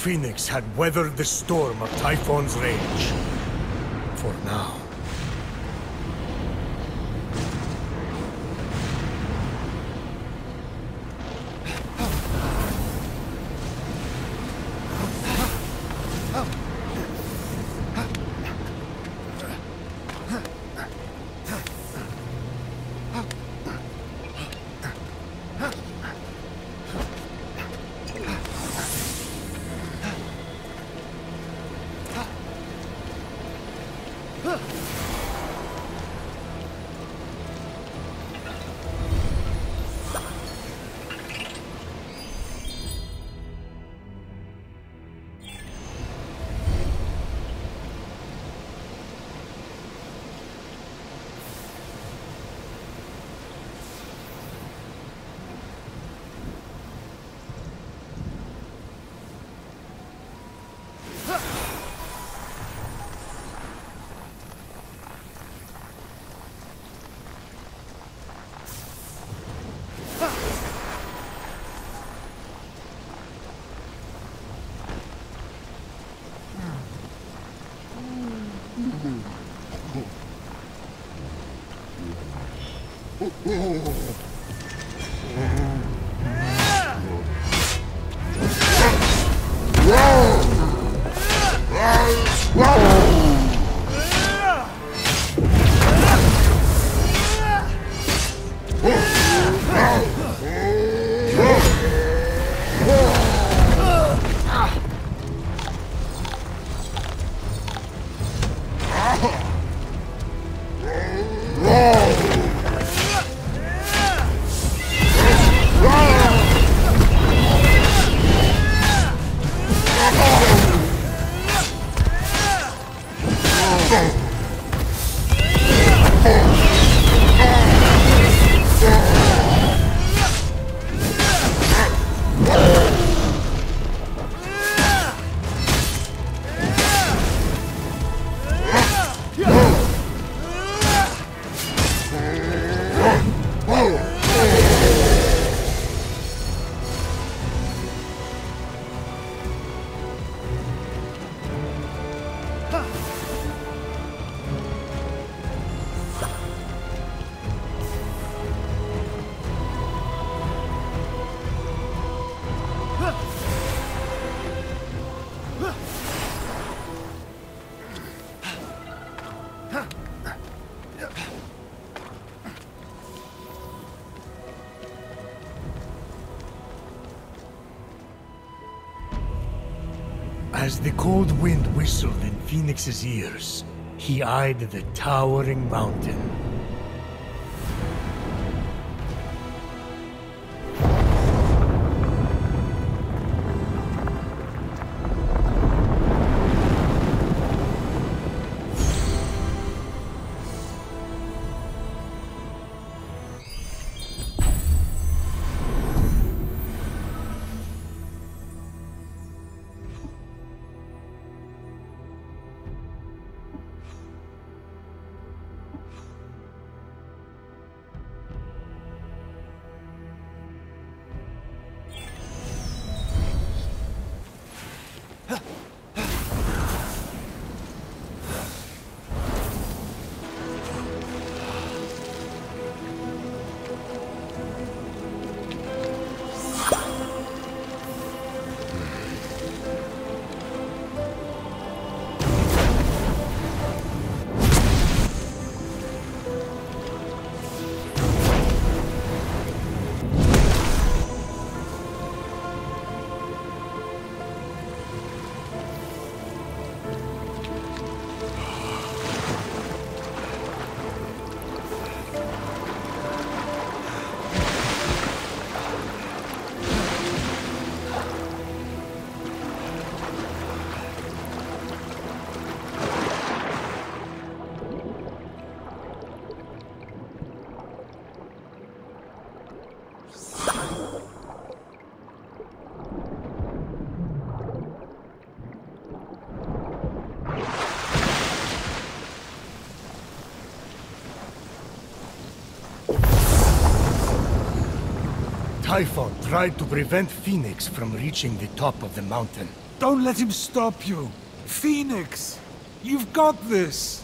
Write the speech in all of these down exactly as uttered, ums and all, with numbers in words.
Phoenix had weathered the storm of Typhon's rage. For now. As the cold wind whistled in Phoenix's ears, he eyed the towering mountain. Typhon tried to prevent Phoenix from reaching the top of the mountain. Don't let him stop you. Phoenix, you've got this.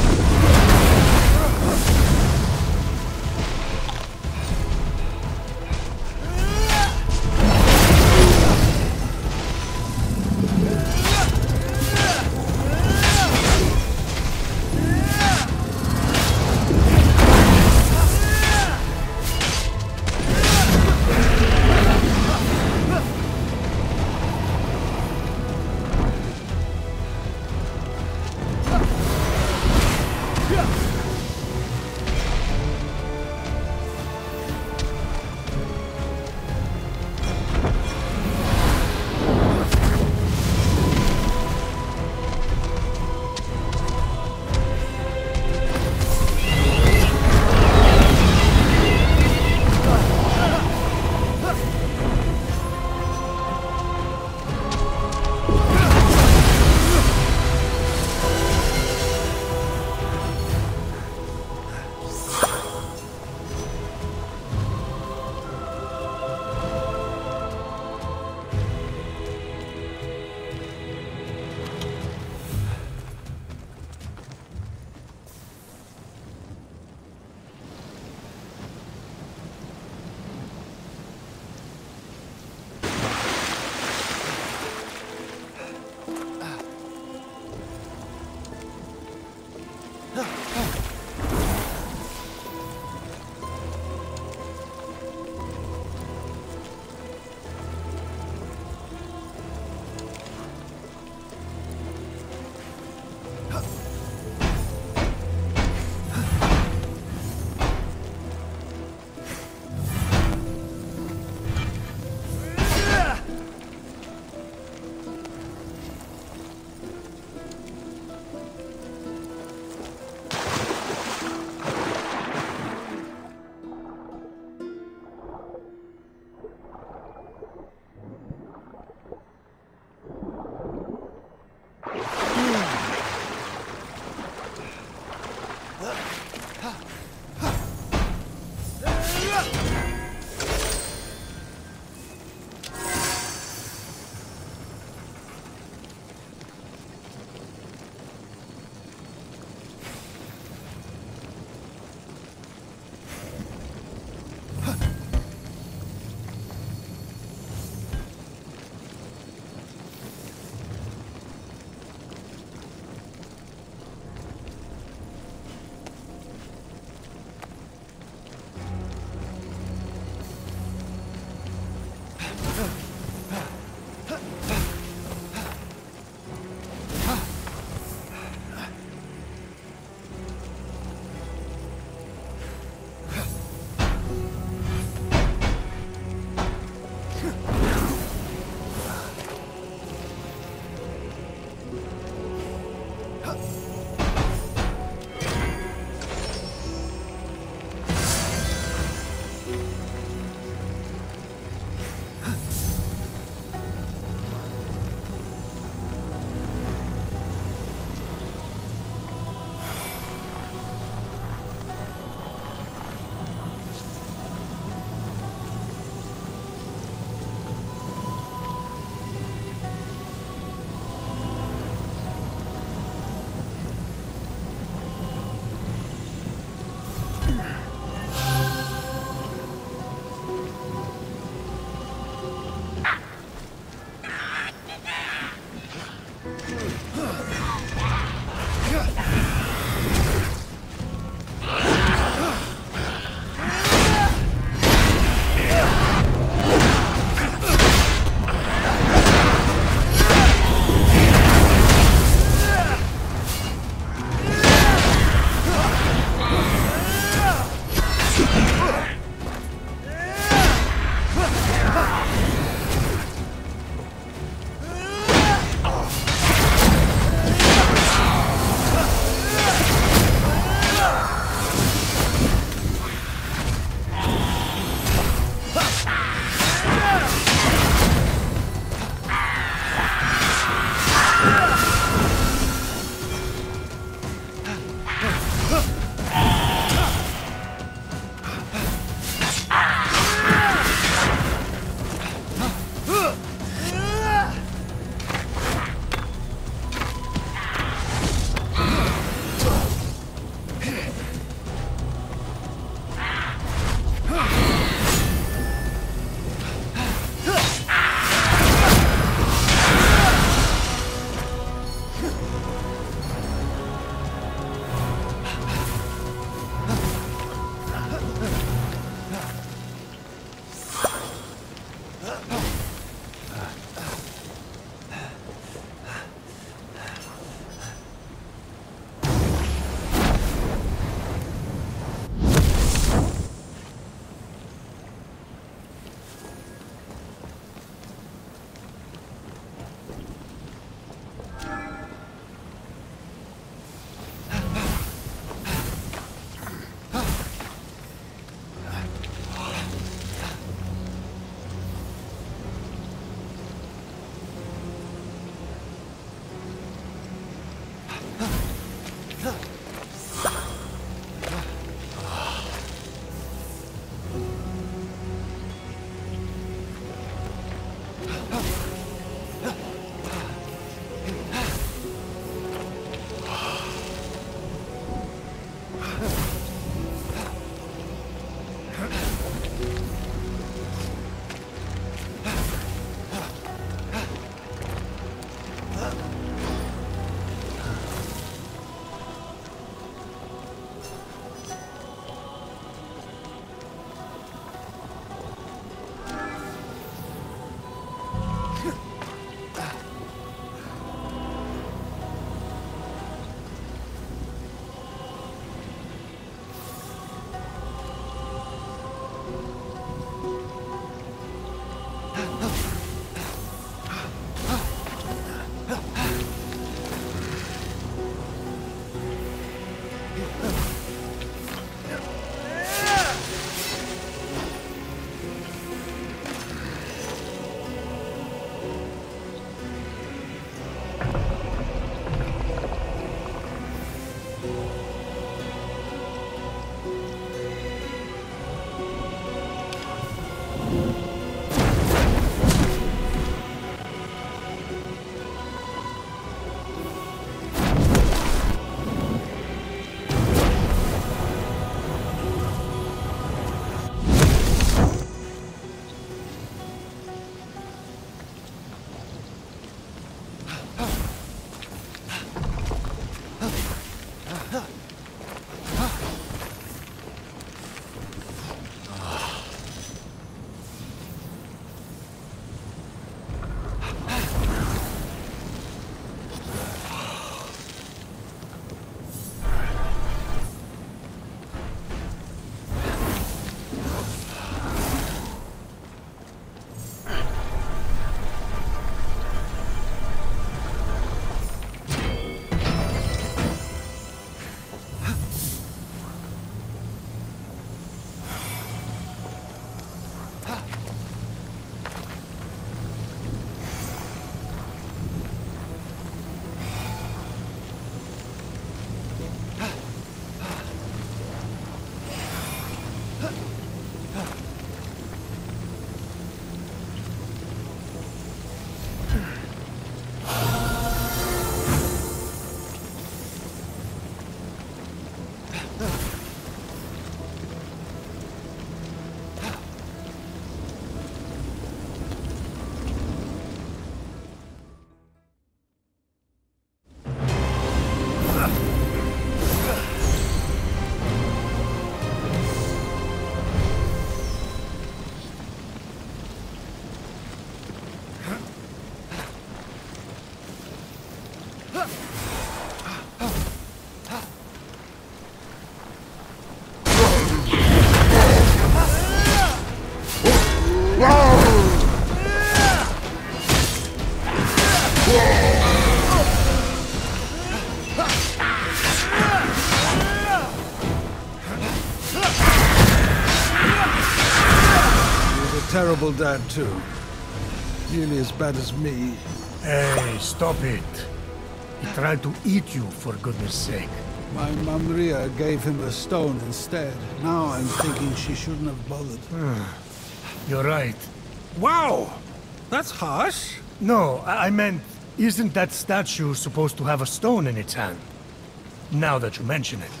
Terrible dad too. Nearly as bad as me. Hey, stop it. He tried to eat you, for goodness sake. My mum Ria gave him a stone instead. Now I'm thinking she shouldn't have bothered. You're right. Wow! That's harsh. No, I, I meant, isn't that statue supposed to have a stone in its hand? Now that you mention it.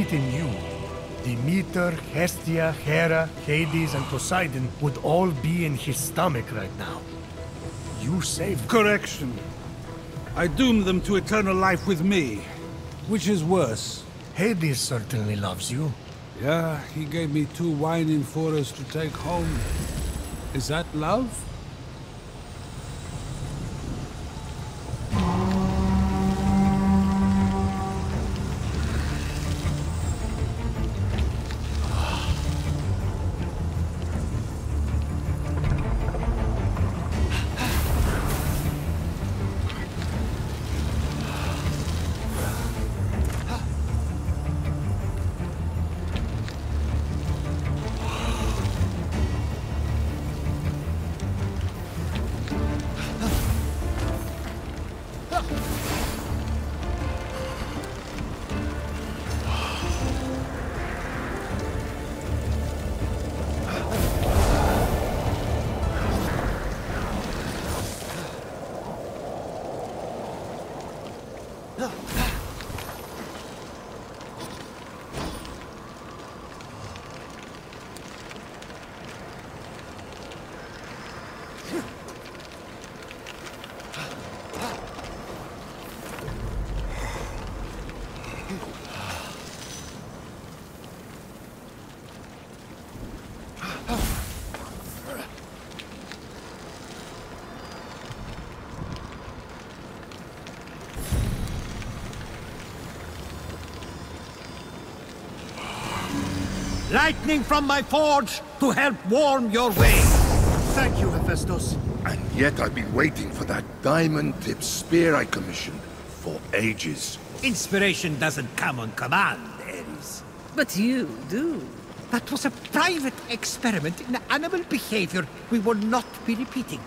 faith in you, Demeter, Hestia, Hera, Hades, and Poseidon would all be in his stomach right now. You saved them. Correction. I doomed them to eternal life with me. Which is worse? Hades certainly loves you. Yeah, he gave me two whining for us to take home. Is that love? Lightning from my forge to help warm your way. Thank you, Hephaestus. And yet I've been waiting for that diamond-tipped spear I commissioned for ages. Inspiration doesn't come on command, Ares. But you do. That was a private experiment in animal behavior we will not be repeating.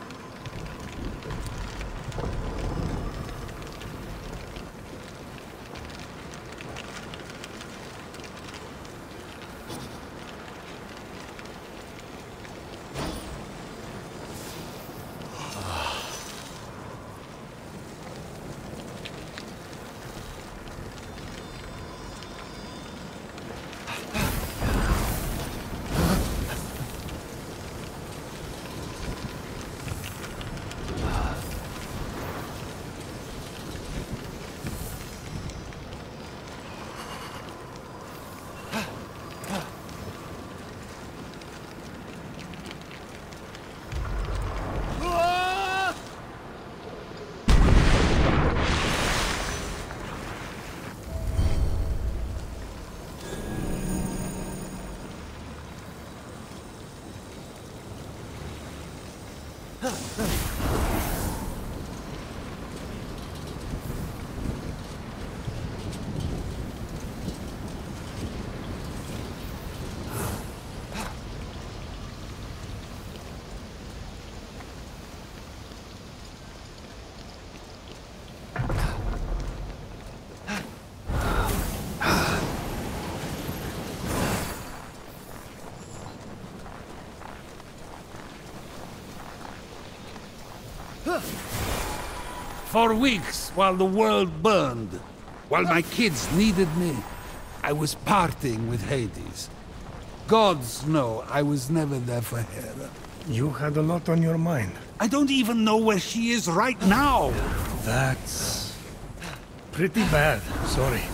For weeks, while the world burned, while my kids needed me, I was partying with Hades. Gods know I was never there for Hera. You had a lot on your mind. I don't even know where she is right now. That's pretty bad. Sorry.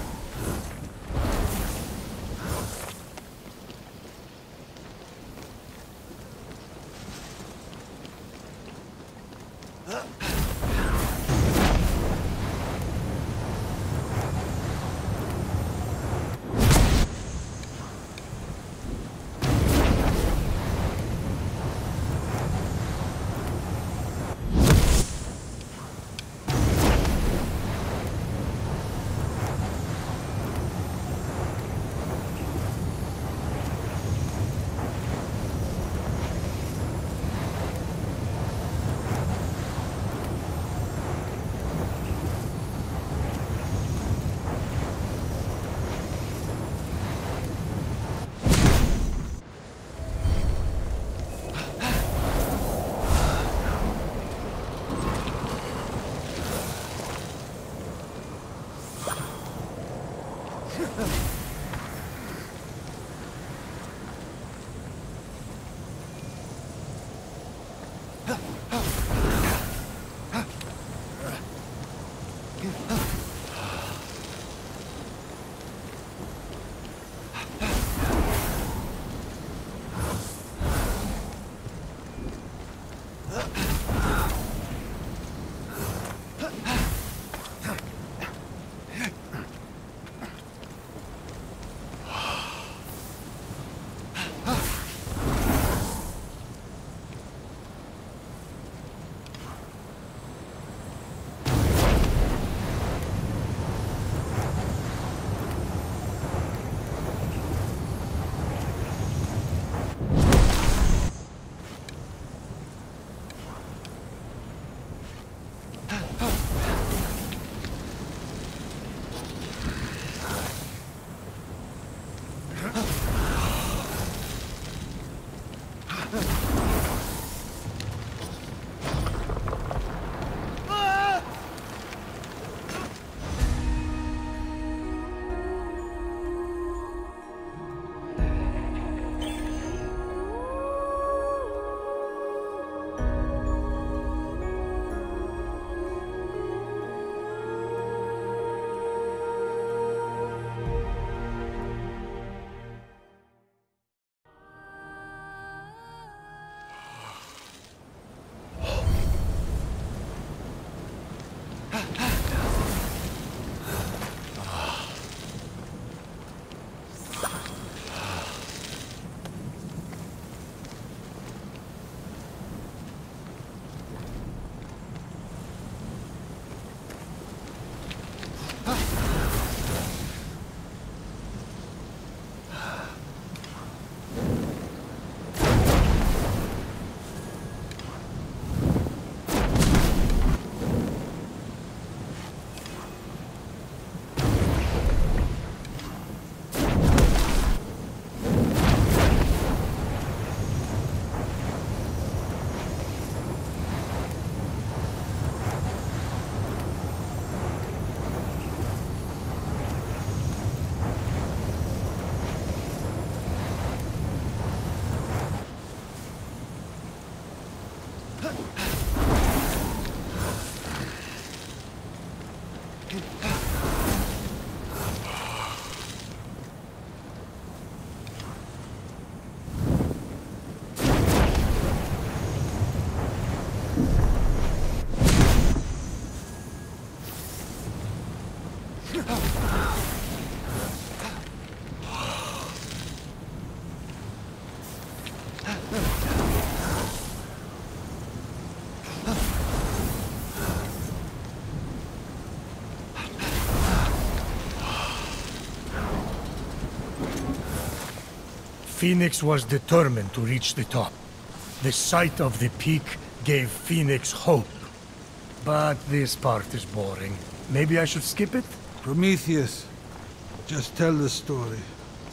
Phoenix was determined to reach the top. The sight of the peak gave Phoenix hope. But this part is boring. Maybe I should skip it? Prometheus, just tell the story.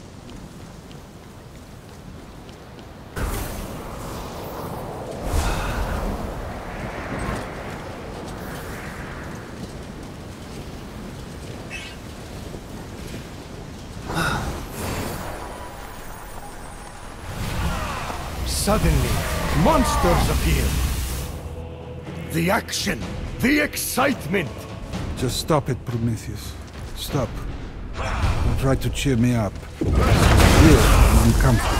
Suddenly, monsters appear. The action, the excitement. Just stop it, Prometheus. Stop. Don't try to cheer me up. It's real and uncomfortable.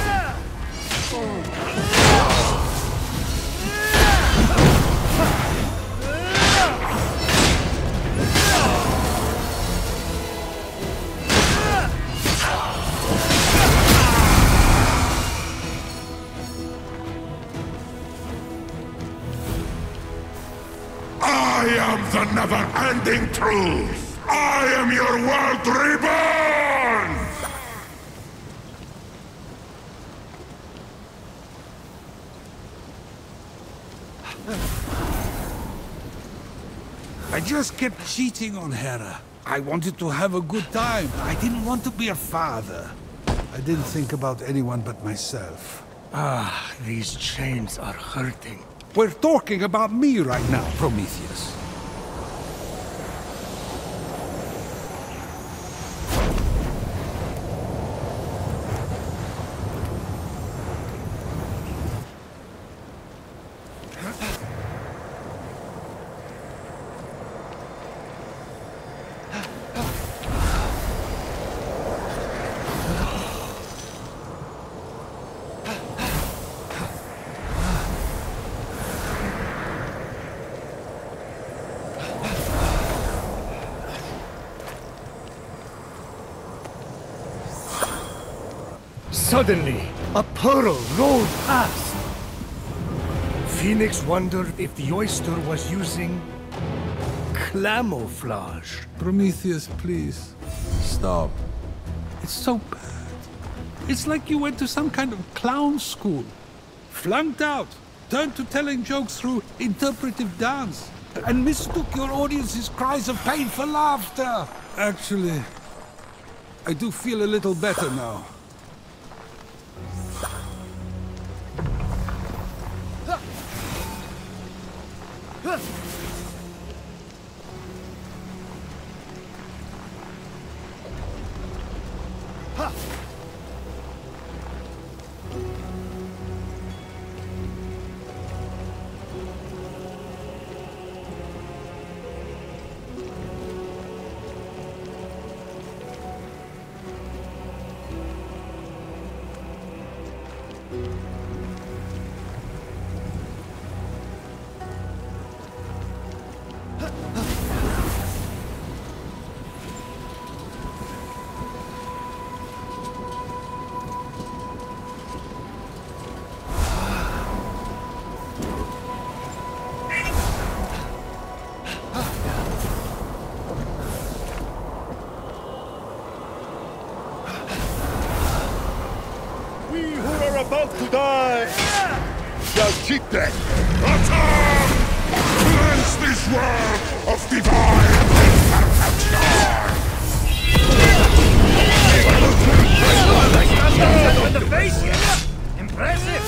I am the never-ending truth! I am your world reborn! I just kept cheating on Hera. I wanted to have a good time. I didn't want to be a father. I didn't think about anyone but myself. Ah, these chains are hurting. We're talking about me right now, Prometheus. Suddenly, a pearl rolled past. Phoenix wondered if the oyster was using camouflage. Prometheus, please. Stop. It's so bad. It's like you went to some kind of clown school. Flunked out. Turned to telling jokes through interpretive dance. And mistook your audience's cries of pain for laughter. Actually, I do feel a little better now. about to die! Shall keep them! Attack! Cleanse this world of divine imperfection! In the face yet? Impressive!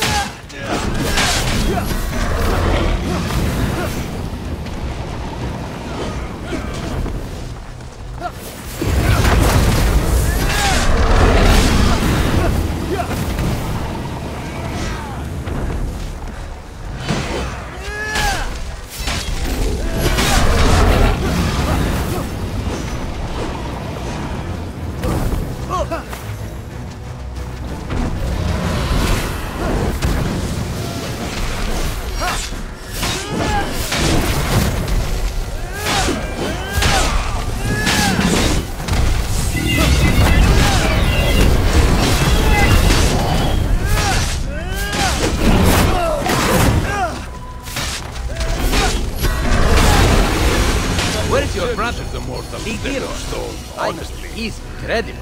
Where's your brother? The mortal Big hero. stone, I- honestly. He's incredible.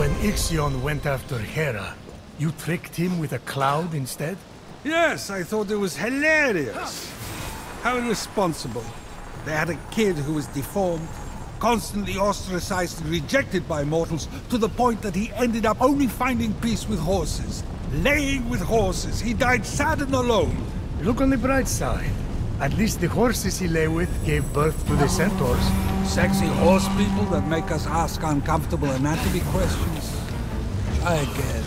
When Ixion went after Hera, you tricked him with a cloud instead? Yes, I thought it was hilarious. How irresponsible. They had a kid who was deformed, constantly ostracized and rejected by mortals, to the point that he ended up only finding peace with horses. Laying with horses. He died sad and alone. Look on the bright side. At least the horses he lay with gave birth to the centaurs. Sexy horse people that make us ask uncomfortable anatomy questions. Try again.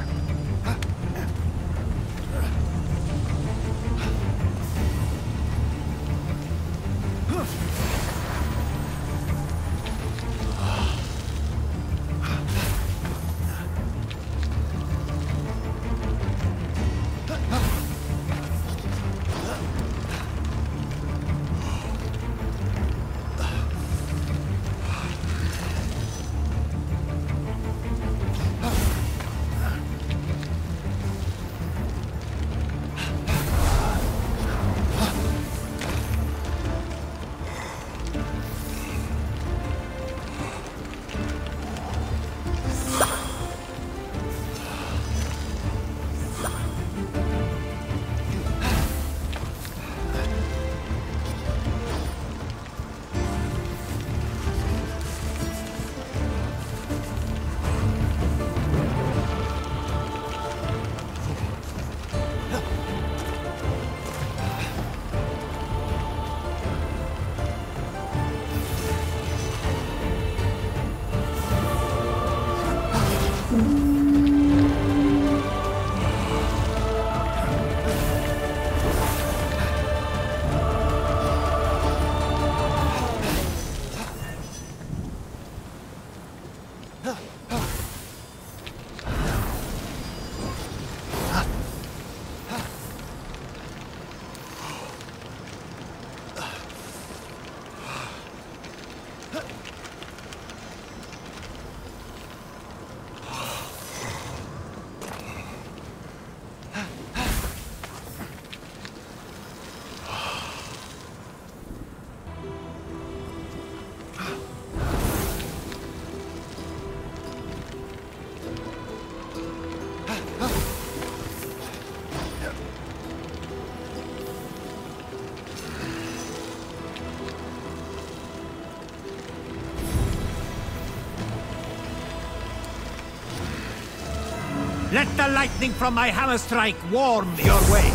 Let the lightning from my hammer strike warm your way.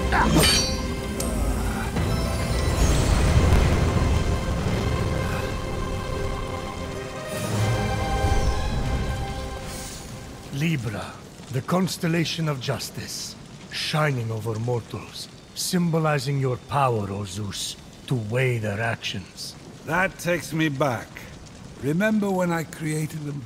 Libra, the constellation of justice, shining over mortals, symbolizing your power, O Zeus, to weigh their actions. That takes me back. Remember when I created them?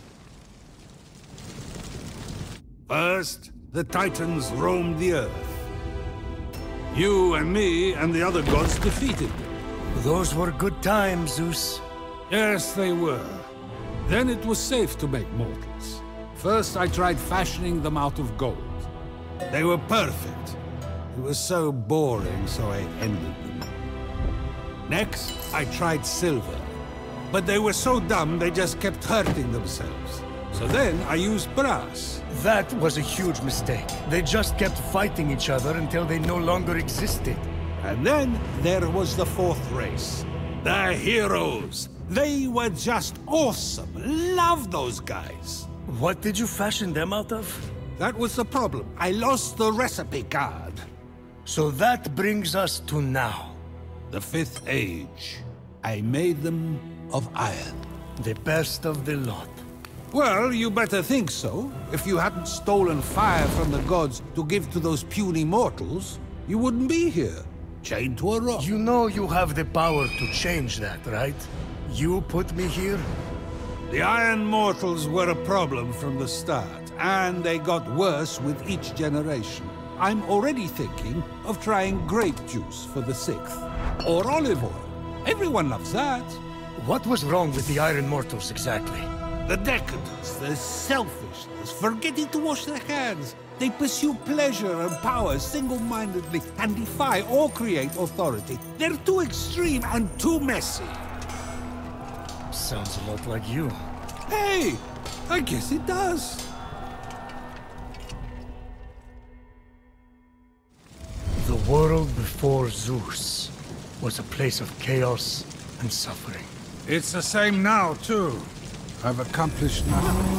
First, the Titans roamed the earth. You and me and the other gods defeated them. Those were good times, Zeus. Yes, they were. Then it was safe to make mortals. First, I tried fashioning them out of gold. They were perfect. It was so boring, so I ended them. Next, I tried silver. But they were so dumb, they just kept hurting themselves. So then, I used brass. That was a huge mistake. They just kept fighting each other until they no longer existed. And then, there was the fourth race. The heroes. They were just awesome. Love those guys. What did you fashion them out of? That was the problem. I lost the recipe card. So that brings us to now. The Fifth Age. I made them of iron. The best of the lot. Well, you better think so. If you hadn't stolen fire from the gods to give to those puny mortals, you wouldn't be here, chained to a rock. You know you have the power to change that, right? You put me here? The Iron Mortals were a problem from the start, and they got worse with each generation. I'm already thinking of trying grape juice for the sixth. Or olive oil. Everyone loves that. What was wrong with the Iron Mortals exactly? The decadence, the selfishness, forgetting to wash their hands. They pursue pleasure and power single-mindedly and defy or create authority. They're too extreme and too messy. Sounds a lot like you. Hey, I guess it does. The world before Zeus was a place of chaos and suffering. It's the same now, too. I've accomplished nothing.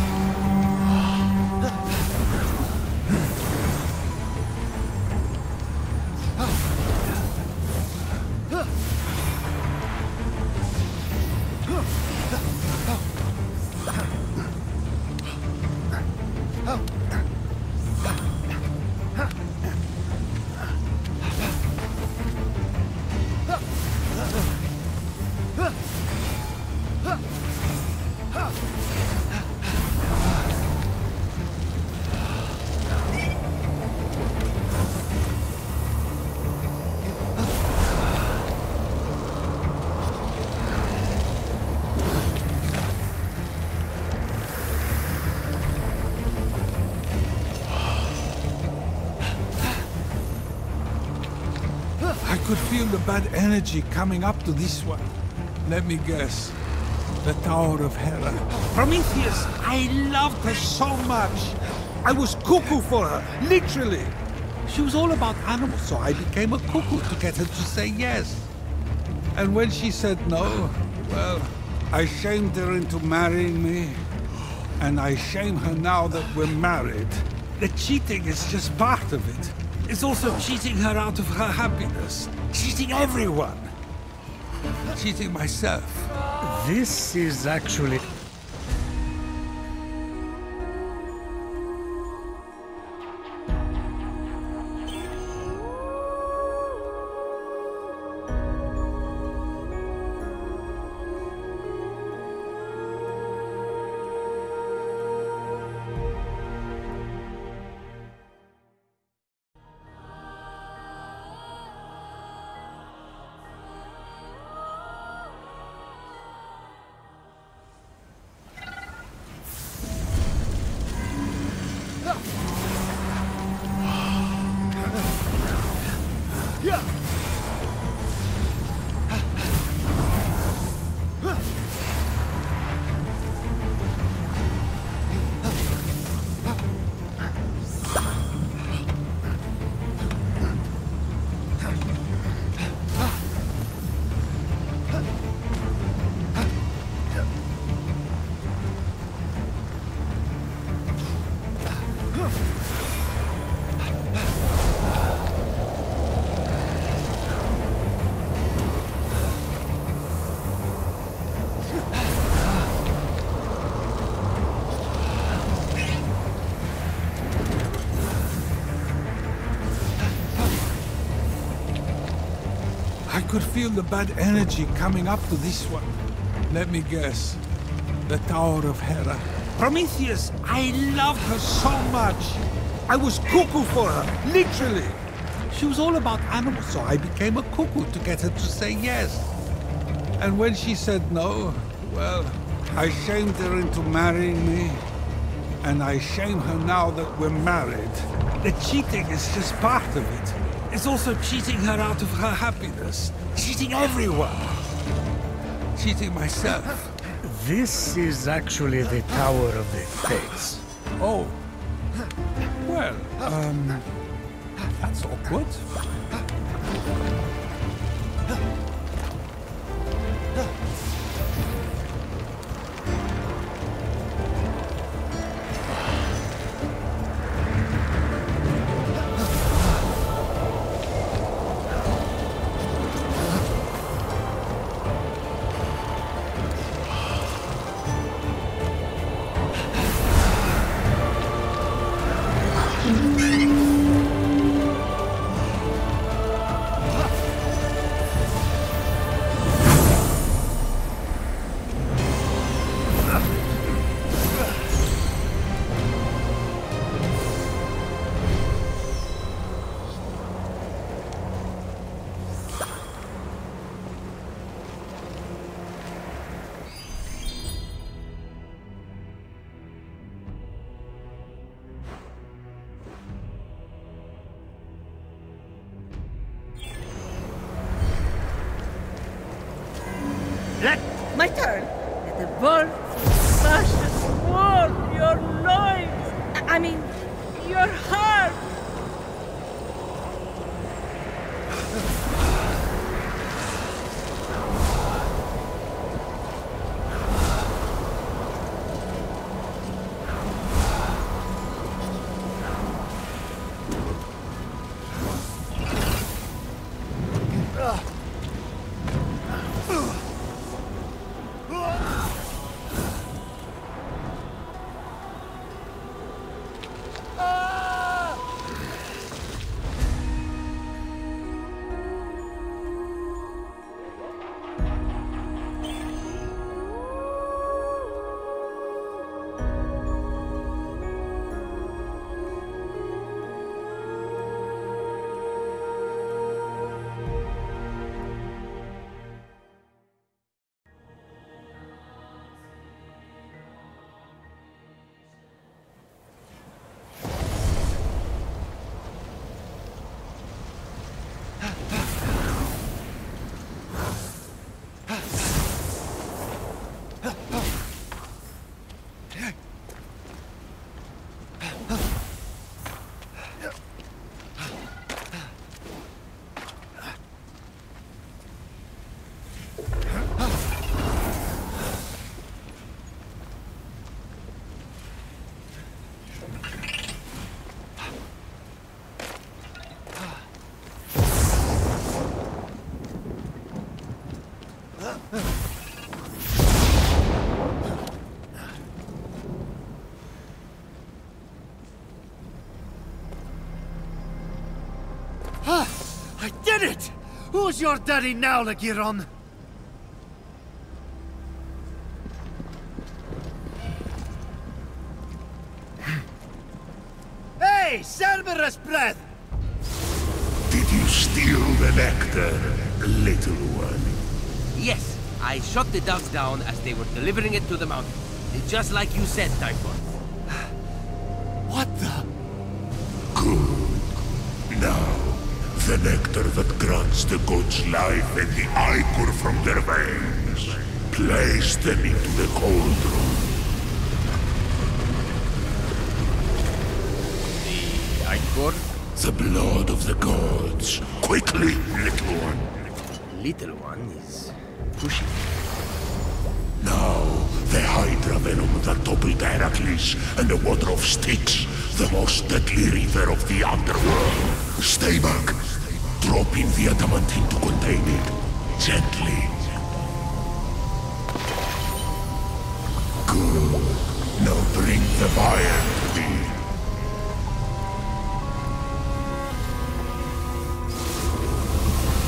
I could feel the bad energy coming up to this one. Let me guess. The Tower of Hera. Prometheus! I loved her so much! I was cuckoo for her, literally! She was all about animals, so I became a cuckoo to get her to say yes. And when she said no, well, I shamed her into marrying me. And I shame her now that we're married. The cheating is just part of it. It's also cheating her out of her happiness. Cheating everyone. Cheating myself. This is actually... I could feel the bad energy coming up to this one. Let me guess. The Tower of Hera. Prometheus! I loved her so much! I was cuckoo for her, literally! She was all about animals, so I became a cuckoo to get her to say yes. And when she said no, well, I shamed her into marrying me. And I shame her now that we're married. The cheating is just part of it. It's also cheating her out of her happiness. Cheating everyone. Cheating myself. This is actually the Tower of the Fates. Oh. Well, um... that's awkward. My turn. Let the world smashes warm your loins. I I mean, your heart. I did it! Who's your daddy now, Lagiron? Hey, Cerberus breath! Did you steal the nectar, little one? Yes, I shot the dogs down as they were delivering it to the mountain. Just like you said, Typhon. What the? Good. Now, the nectar that grants the gods life and the ichor from their veins. Place them into the cauldron. The ichor? The blood of the gods. Quickly, little one. Little one is pushing. Now, the Hydra venom that toppled Heracles and the water of Styx, the most deadly river of the underworld. Stay back. Drop in the adamantine to contain it. Gently. Good. Now bring the fire to me.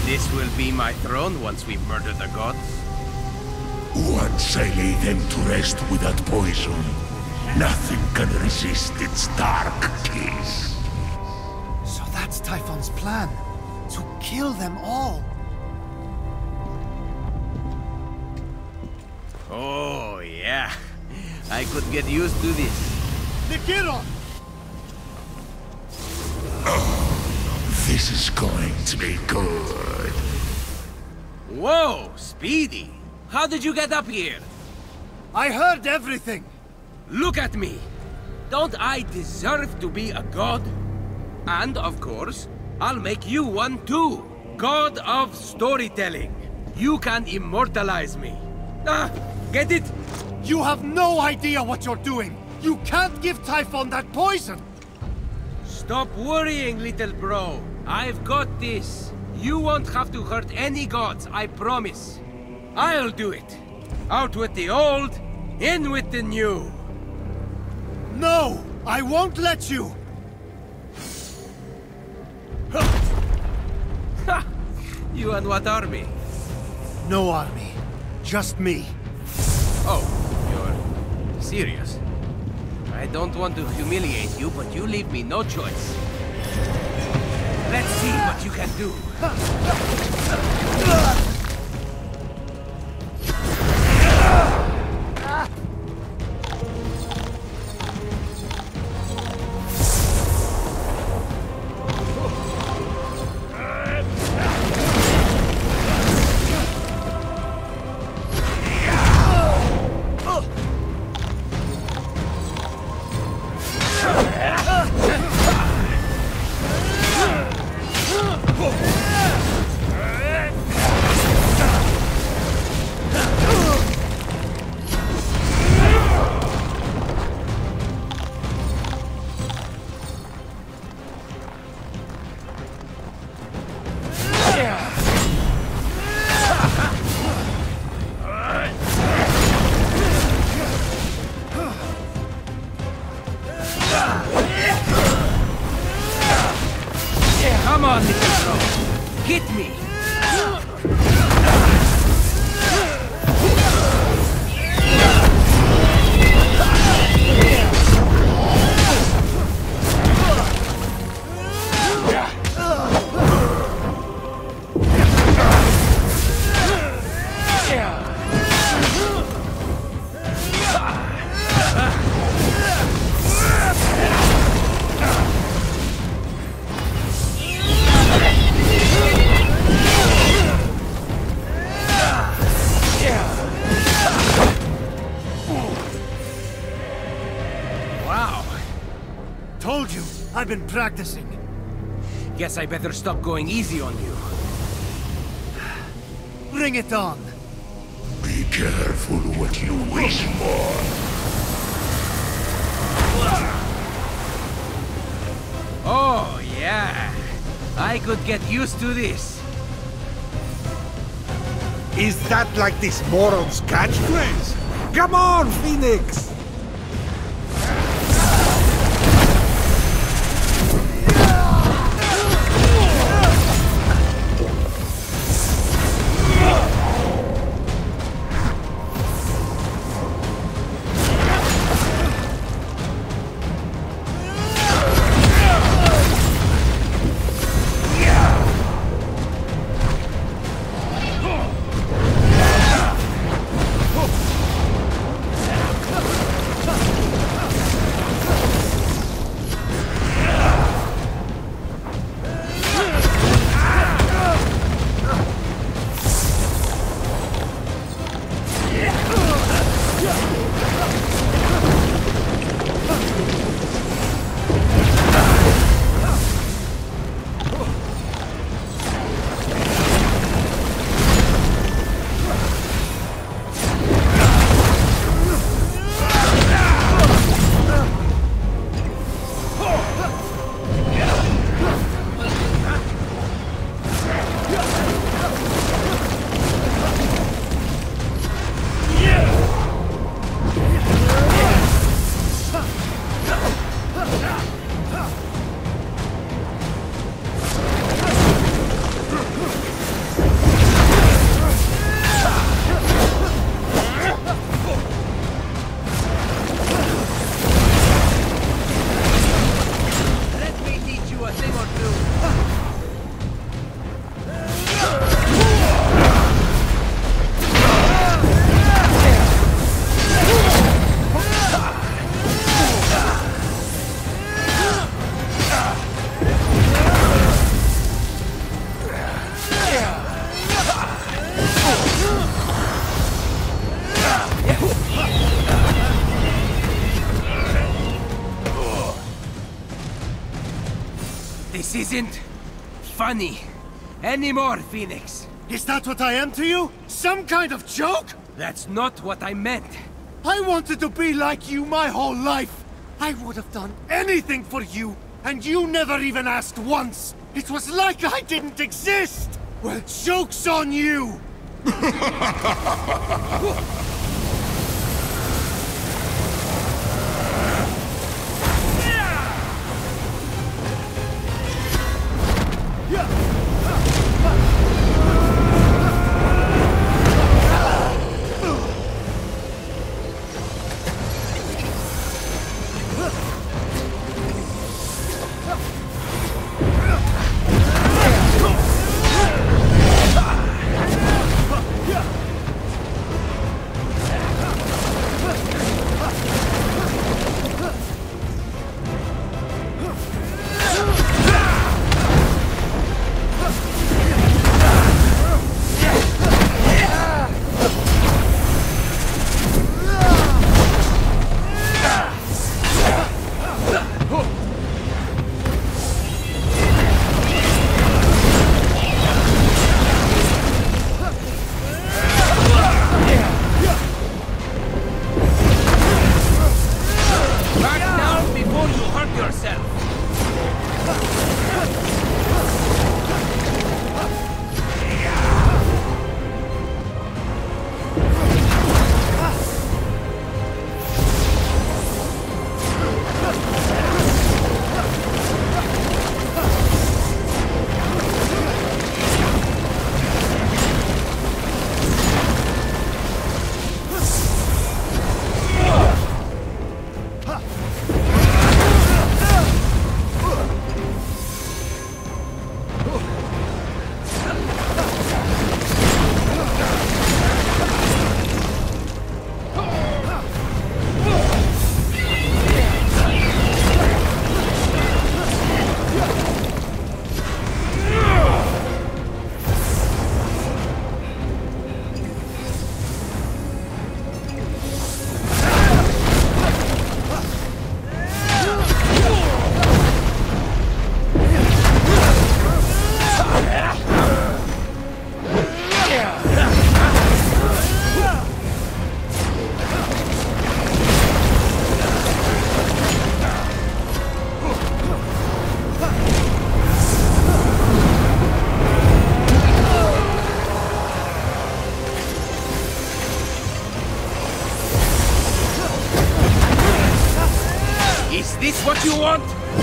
This will be my throne once we murder the gods. Once I lay them to rest with that poison, nothing can resist its dark kiss. So that's Typhon's plan. To kill them all. Oh, yeah. I could get used to this. Nikiron! This is going to be good. Whoa, Speedy! How did you get up here? I heard everything! Look at me! Don't I deserve to be a god? And, of course, I'll make you one too! God of storytelling! You can immortalize me! Ah! Get it? You have no idea what you're doing! You can't give Typhon that poison! Stop worrying, little bro. I've got this. You won't have to hurt any gods, I promise. I'll do it. Out with the old, in with the new. No! I won't let you! Ha! You and what army? No army. Just me. Oh, you're serious? I don't want to humiliate you, but you leave me no choice. Let's see what you can do. Come on, little bro. Hit me. Told you, I've been practicing. Guess I better stop going easy on you. Bring it on. Be careful what you wish for. Oh, yeah. I could get used to this. Is that like this moron's catchphrase? Come on, Phoenix! This isn't funny anymore, Phoenix. Is that what I am to you? Some kind of joke? That's not what I meant. I wanted to be like you my whole life. I would have done anything for you, and you never even asked once. It was like I didn't exist. Well, joke's on you. What you want?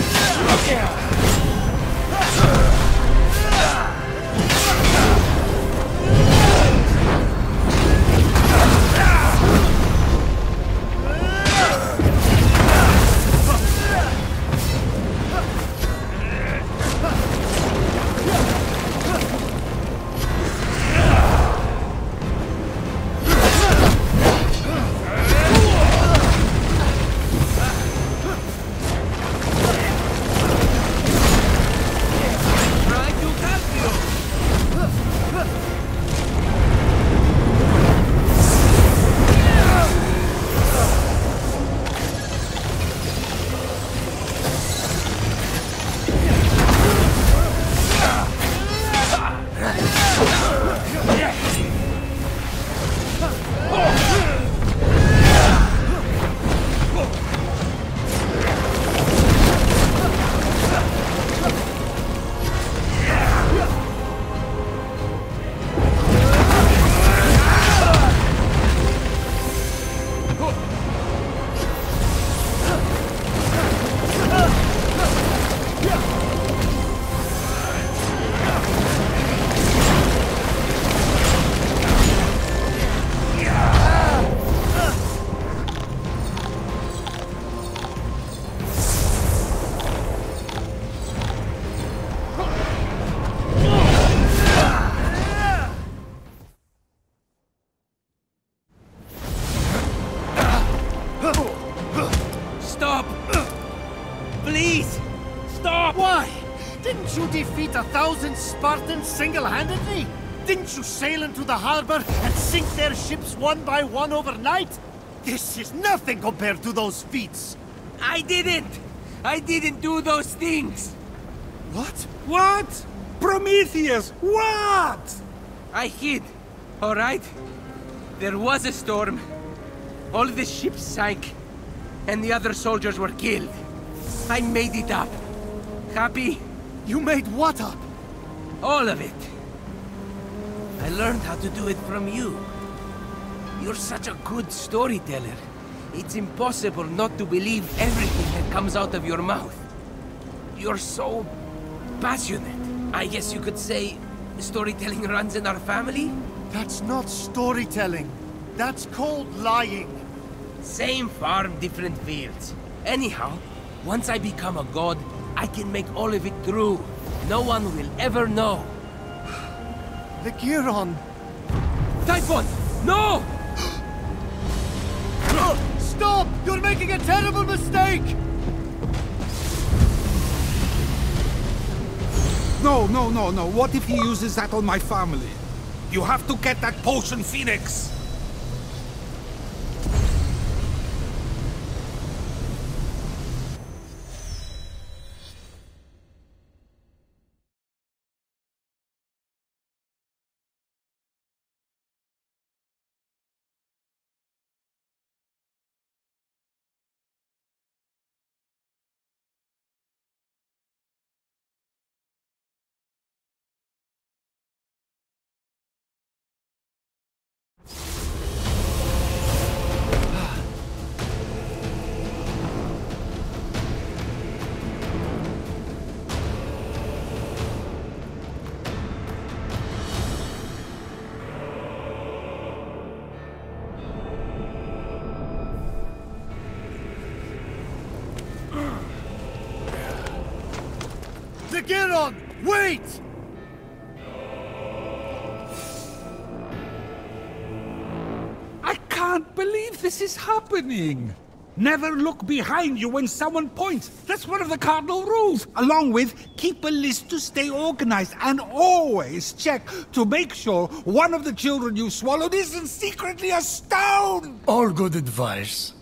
A thousand Spartans single-handedly? Didn't you sail into the harbor and sink their ships one by one overnight? This is nothing compared to those feats. I didn't! I didn't do those things! What? What? Prometheus, what? I hid, all right? There was a storm. All the ships sank, and the other soldiers were killed. I made it up. Happy? You made what up? All of it. I learned how to do it from you. You're such a good storyteller. It's impossible not to believe everything that comes out of your mouth. You're so passionate. I guess you could say storytelling runs in our family? That's not storytelling. That's called lying. Same farm, different fields. Anyhow, once I become a god, I can make all of it true. No one will ever know. The Giron! Typhon! No! Stop! You're making a terrible mistake! No, no, no, no. What if he uses that on my family? You have to get that potion, Phoenix! The Giron! Wait! I can't believe this is happening! Never look behind you when someone points. That's one of the cardinal rules. Along with, keep a list to stay organized and always check to make sure one of the children you swallowed isn't secretly a stone! All good advice.